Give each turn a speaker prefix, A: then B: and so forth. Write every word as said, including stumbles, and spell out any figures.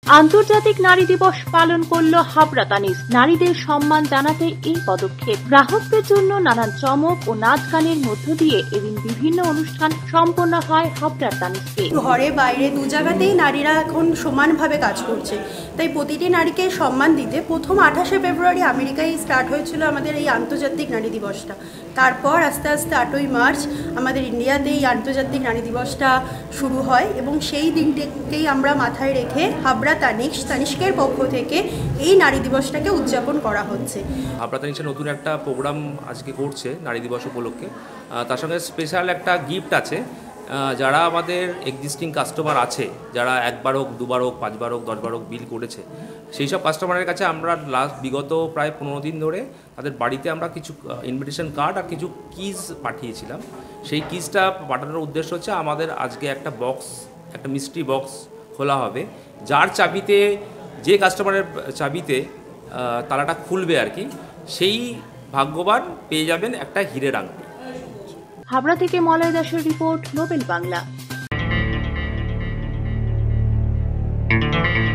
A: আন্তর্জাতিক নারী দিবস পালন করল হাবড়া তানিস্ক। নারীদের সম্মান জানাতে এই পদক্ষেপ। গ্রাহকদের জন্য নানান চমক ও নাচ গানের মধ্য দিয়ে এদিন বিভিন্ন অনুষ্ঠান সম্পন্ন হয় হাবড়া তানিস্কে।
B: ঘরে বাইরে দু জায়গাতেই নারীরা এখন সমানভাবে কাজ করছে, তাই প্রতিটি নারীকে সম্মান দিতে প্রথম আঠাশে ফেব্রুয়ারি আমেরিকায় স্টার্ট হয়েছিল আমাদের এই আন্তর্জাতিক নারী দিবসটা। তারপর আস্তে আস্তে আটই মার্চ আমাদের ইন্ডিয়াতে এই আন্তর্জাতিক নারী দিবসটা শুরু হয় এবং সেই দিনটিকেই আমরা মাথায় রেখে হাবড়া তানিস্ক তানিস্কের পক্ষ থেকে এই নারী দিবসটাকে উদযাপন করা হচ্ছে।
C: হাবড়া তানিস্কে নতুন একটা প্রোগ্রাম আজকে করছে নারী দিবস উপলক্ষে। তার সঙ্গে স্পেশাল একটা গিফট আছে। যারা আমাদের এক্সিস্টিং কাস্টমার আছে, যারা একবার হোক দুবার হোক পাঁচবার হোক দশবার হোক বিল করেছে, সেই সব কাস্টমারের কাছে আমরা লাস্ট বিগত প্রায় পনেরো দিন ধরে তাদের বাড়িতে আমরা কিছু ইনভিটেশন কার্ড আর কিছু কিজ পাঠিয়েছিলাম। সেই কিজটা পাঠানোর উদ্দেশ্য হচ্ছে আমাদের আজকে একটা বক্স, একটা মিস্ট্রি বক্স খোলা হবে, যার চাবিতে, যে কাস্টমারের চাবিতে তালাটা খুলবে আর কি, সেই ভাগ্যবান পেয়ে যাবেন একটা হীরের আংটি।
A: হাবড়া থেকে মলয় দাসের রিপোর্ট, নোবেল বাংলা।